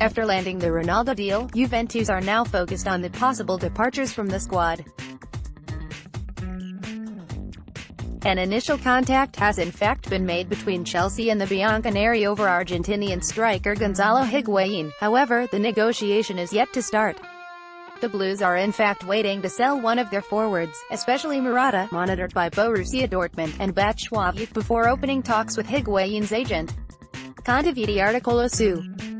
After landing the Ronaldo deal, Juventus are now focused on the possible departures from the squad. An initial contact has in fact been made between Chelsea and the Bianconeri over Argentinian striker Gonzalo Higuain. However, the negotiation is yet to start. The Blues are in fact waiting to sell one of their forwards, especially Morata, monitored by Borussia Dortmund, and Batshuayi, before opening talks with Higuain's agent. Condividi articolo su